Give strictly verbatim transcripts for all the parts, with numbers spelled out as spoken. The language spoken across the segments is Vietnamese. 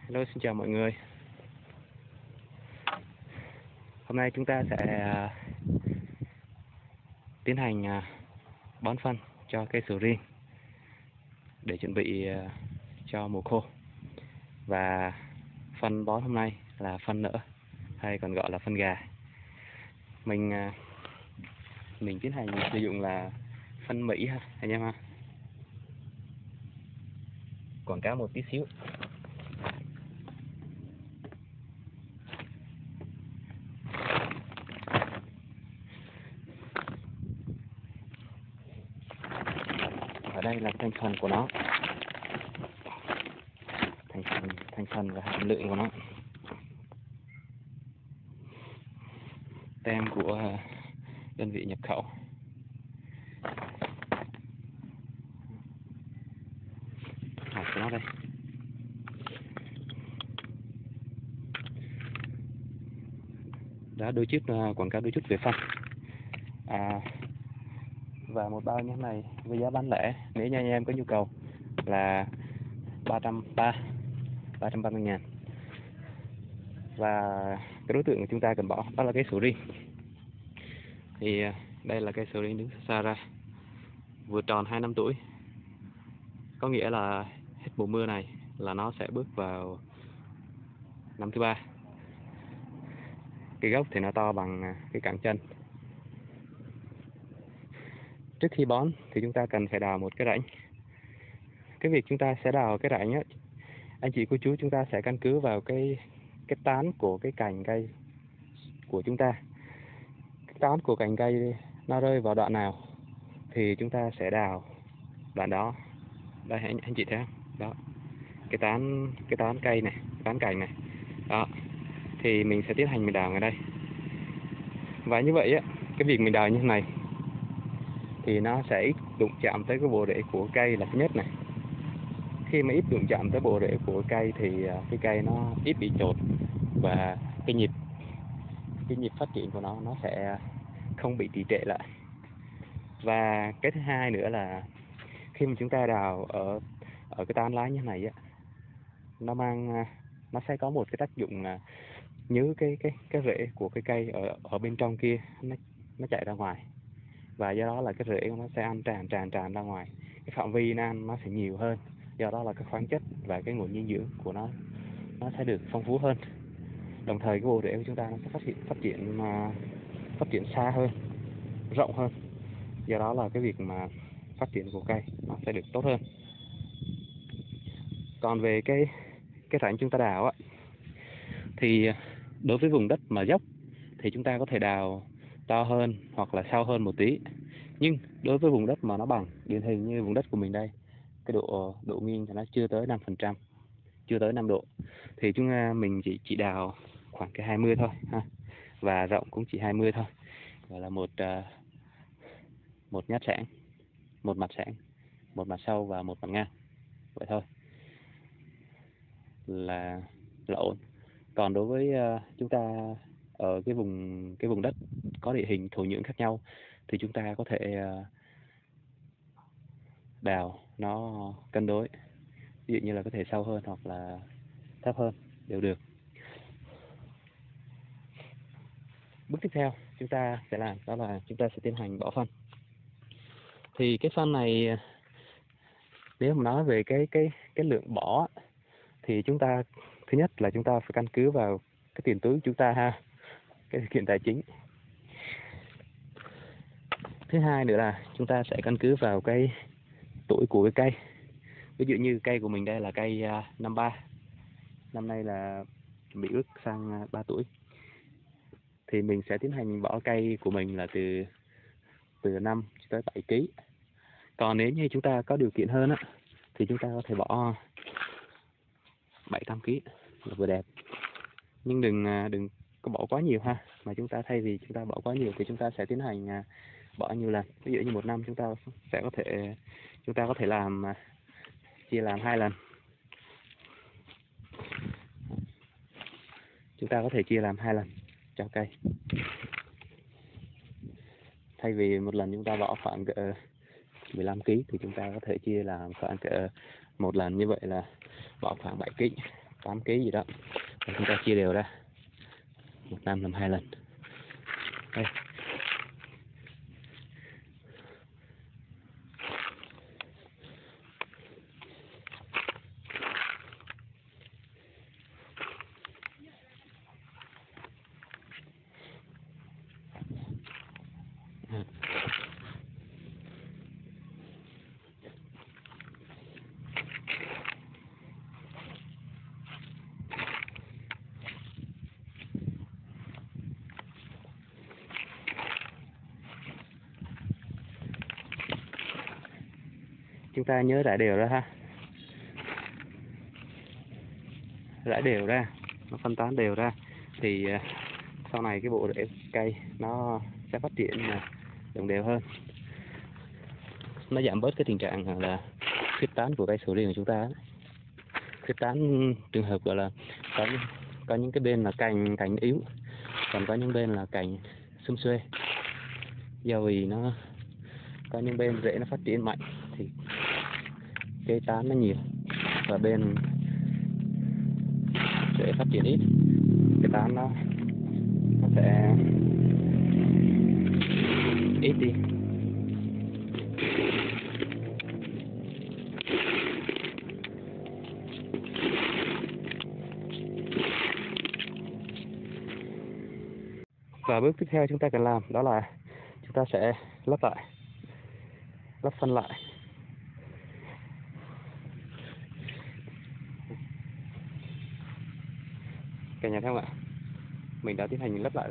Hello, xin chào mọi người. Hôm nay chúng ta sẽ à, tiến hành à, bón phân cho cây sầu riêng để chuẩn bị à, cho mùa khô. Và phân bón hôm nay là phân nở hay còn gọi là phân gà. Mình à, mình tiến hành sử dụng là phân Mỹ ha anh em ha. Quảng cáo một tí xíu. Ở đây là thành phần của nó, thành phần thành phần và hàm lượng của nó, tem của đơn vị nhập khẩu. Hạt của nó đây. Đó, đôi chút quảng cáo đôi chút về phân. À, và một bao như thế này với giá bán lẻ nếu như anh em có nhu cầu là ba trăm ba ba trăm ba mươi ngàn. Và cái đối tượng của chúng ta cần bỏ đó là cây sầu riêng. Thì đây là cây sầu riêng đứng xa ra, vừa tròn hai năm tuổi, có nghĩa là hết mùa mưa này là nó sẽ bước vào năm thứ ba. Cái gốc thì nó to bằng cái cẳng chân. Trước khi bón thì chúng ta cần phải đào một cái rãnh. Cái việc chúng ta sẽ đào cái rãnh á, anh chị cô chú chúng ta sẽ căn cứ vào cái cái tán của cái cành cây của chúng ta. Cái tán của cành cây nó rơi vào đoạn nào thì chúng ta sẽ đào đoạn đó. Đây anh, anh chị thấy không? Đó. Cái tán cái tán cây này, tán cành này. Đó. Thì mình sẽ tiến hành mình đào ở đây. Và như vậy á, cái việc mình đào như thế này thì nó sẽ ít đụng chạm tới cái bộ rễ của cây là thứ nhất này. Khi mà ít đụng chạm tới bộ rễ của cây thì cái cây nó ít bị chột và cái nhịp cái nhịp phát triển của nó nó sẽ không bị trì trệ lại. Và cái thứ hai nữa là khi mà chúng ta đào ở ở cái tán lá như thế này á, nó mang nó sẽ có một cái tác dụng là nhớ cái cái cái rễ của cái cây ở ở bên trong kia nó nó chạy ra ngoài, và do đó là cái rễ của nó sẽ ăn tràn tràn tràn ra ngoài, cái phạm vi nó ăn nó sẽ nhiều hơn, do đó là cái khoáng chất và cái nguồn dinh dưỡng của nó nó sẽ được phong phú hơn. Đồng thời cái bộ rễ của chúng ta nó sẽ phát triển phát triển mà phát triển xa hơn, rộng hơn, do đó là cái việc mà phát triển của cây nó sẽ được tốt hơn. Còn về cái cái rãnh chúng ta đào á, thì đối với vùng đất mà dốc thì chúng ta có thể đào to hơn hoặc là sâu hơn một tí. Nhưng đối với vùng đất mà nó bằng, điển hình như vùng đất của mình đây, cái độ độ nghiêng thì nó chưa tới năm phần trăm, chưa tới năm độ, thì chúng ta mình chỉ chỉ đào khoảng cái hai mươi thôi ha, và rộng cũng chỉ hai mươi thôi, gọi là một uh, một nhát sảng, một mặt sảng, một mặt sâu và một mặt ngang, vậy thôi là là ổn. Còn đối với uh, chúng ta ở cái vùng cái vùng đất có địa hình thổ nhưỡng khác nhau thì chúng ta có thể uh, đào nó cân đối, ví dụ như là có thể sâu hơn hoặc là thấp hơn đều được. Bước tiếp theo chúng ta sẽ làm đó là chúng ta sẽ tiến hành bỏ phân. Thì cái phân này nếu mà nói về cái cái cái lượng bỏ thì chúng ta thứ nhất là chúng ta phải căn cứ vào cái tiền túi của chúng ta ha, cái điều kiện tài chính. Thứ hai nữa là chúng ta sẽ căn cứ vào cái tuổi của cái cây. Ví dụ như cây của mình đây là cây năm ba, năm nay là chuẩn bị bước sang ba tuổi, thì mình sẽ tiến hành bỏ cây của mình là từ từ năm tới bảy ký. Còn nếu như chúng ta có điều kiện hơn á thì chúng ta có thể bỏ bảy tám ký là vừa đẹp. Nhưng đừng đừng có bỏ quá nhiều ha, mà chúng ta thay vì chúng ta bỏ quá nhiều thì chúng ta sẽ tiến hành bỏ nhiều lần. Ví dụ như một năm chúng ta sẽ có thể chúng ta có thể làm chia làm hai lần. Chúng ta có thể chia làm hai lần cho cây. Thay vì một lần chúng ta bỏ khoảng cỡ mười lăm ký thì chúng ta có thể chia làm khoảng cỡ một lần, như vậy là bỏ khoảng bảy ký. tám ký gì đó. Và chúng ta chia đều ra, một năm làm hai lần. Đây. Chúng ta nhớ rải đều ra ha, rải đều ra, nó phân tán đều ra thì sau này cái bộ rễ cây nó sẽ phát triển đồng đều hơn, nó giảm bớt cái tình trạng là khuyết tán của cây sầu riêng của chúng ta. Khuyết tán trường hợp gọi là có những, có những cái bên là cành cành yếu, còn có những bên là cành xum xuê, do vì nó có những bên rễ nó phát triển mạnh thì cây tán nó nhiều, và bên rễ phát triển ít, cái tán nó nó sẽ ít đi. Và bước tiếp theo chúng ta cần làm đó là chúng ta sẽ lấp lại, lấp phân lại. Cả nhà thấy không ạ? Mình đã tiến hành lấp lại rồi.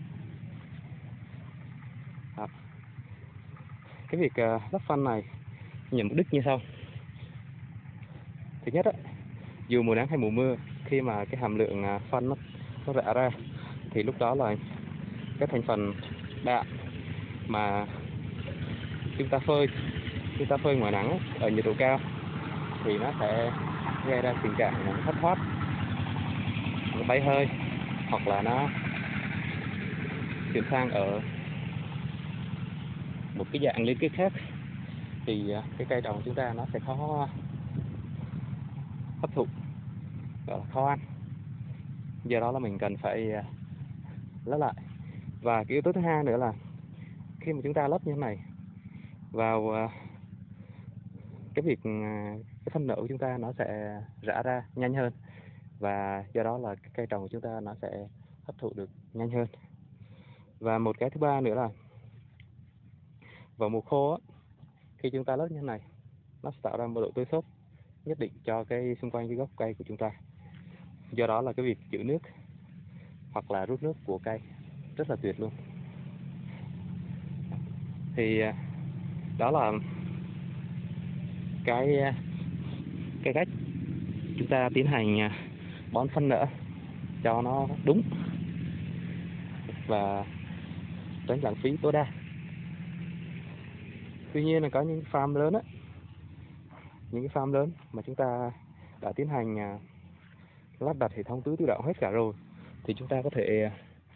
Đó. Cái việc uh, lấp phân này nhằm mục đích như sau. Thứ nhất á, dù mùa nắng hay mùa mưa, khi mà cái hàm lượng uh, phân nó, nó rã ra thì lúc đó là cái thành phần đạm mà chúng ta phơi chúng ta phơi ngoài nắng ở nhiệt độ cao thì nó sẽ gây ra tình trạng nó thất thoát, nó bay hơi, hoặc là nó chuyển sang ở một cái dạng liên kết khác, thì cái cây trồng của chúng ta nó sẽ khó hấp thụ, gọi là khó ăn. Do đó là mình cần phải lấp lại. Và cái yếu tố thứ hai nữa là khi mà chúng ta lấp như thế này vào, cái việc cái phân nở của chúng ta nó sẽ rã ra nhanh hơn, và do đó là cái cây trồng của chúng ta nó sẽ hấp thụ được nhanh hơn. Và một cái thứ ba nữa là vào mùa khô á, khi chúng ta lấp như thế này, nó sẽ tạo ra một độ tơi xốp nhất định cho cái xung quanh cái gốc cây của chúng ta. Do đó là cái việc giữ nước hoặc là rút nước của cây rất là tuyệt luôn. Thì đó là cái cái cách chúng ta tiến hành bón phân nở cho nó đúng và tránh lãng phí tối đa. Tuy nhiên là có những farm lớn á, những cái farm lớn mà chúng ta đã tiến hành lắp đặt hệ thống tưới tự động hết cả rồi, thì chúng ta có thể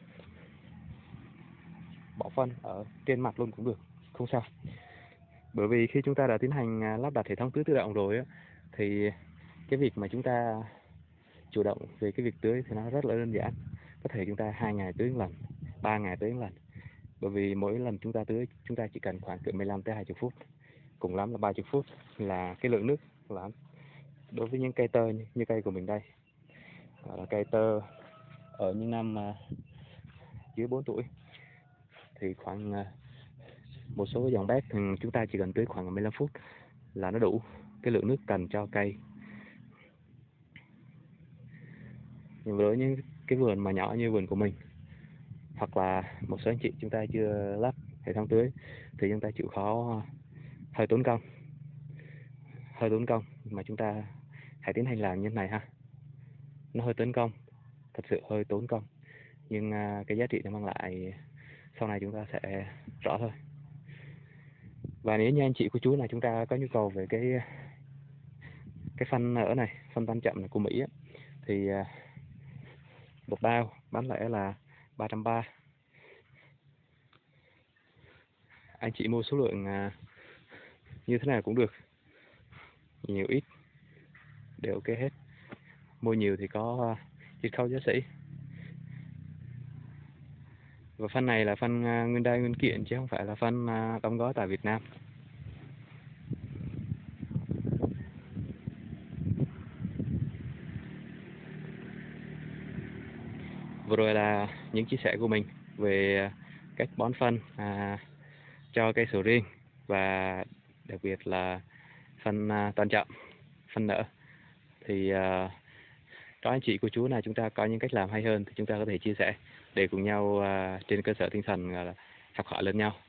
bỏ phân ở trên mặt luôn cũng được, không sao. Bởi vì khi chúng ta đã tiến hành lắp đặt hệ thống tưới tự động rồi á, thì cái việc mà chúng ta chủ động về cái việc tưới thì nó rất là đơn giản. Có thể chúng ta hai ngày tưới một lần, ba ngày tưới một lần. Bởi vì mỗi lần chúng ta tưới, chúng ta chỉ cần khoảng từ mười lăm tới hai mươi phút, cùng lắm là ba mươi phút là cái lượng nước lắm. Đối với những cây tơ như, như cây của mình đây, là cây tơ ở những năm uh, dưới bốn tuổi, thì khoảng uh, một số dòng bét thì chúng ta chỉ cần tưới khoảng mười lăm phút là nó đủ cái lượng nước cần cho cây. Nhưng với những cái vườn mà nhỏ như vườn của mình, hoặc là một số anh chị chúng ta chưa lắp hệ thống tưới, thì chúng ta chịu khó hơi tốn công hơi tốn công mà chúng ta hãy tiến hành làm như thế này ha. Nó hơi tốn công, thật sự hơi tốn công, nhưng uh, cái giá trị nó mang lại sau này chúng ta sẽ rõ thôi. Và nếu như anh chị cô chú là chúng ta có nhu cầu về cái cái phân nở này, phân tan chậm này của Mỹ á, thì uh, một bao bán lẻ là ba trăm ba mươi. Anh chị mua số lượng uh, như thế nào cũng được, nhiều ít đều ok hết. mua nhiều thì có chiết khấu giá sỉ. Và phân này là phân uh, nguyên đai nguyên kiện chứ không phải là phân uh, đóng gói tại Việt Nam. Vừa rồi là những chia sẻ của mình về cách bón phân à, cho cây sầu riêng, và đặc biệt là phân à, toàn chậm, phân nở. Thì à, cho anh chị cô chú nào chúng ta có những cách làm hay hơn thì chúng ta có thể chia sẻ để cùng nhau à, trên cơ sở tinh thần là học hỏi lẫn nhau.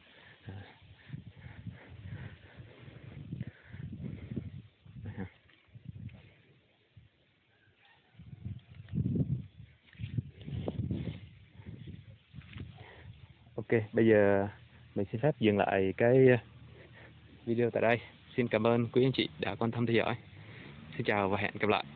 Ok, bây giờ mình xin phép dừng lại cái video tại đây. Xin cảm ơn quý anh chị đã quan tâm theo dõi. Xin chào và hẹn gặp lại.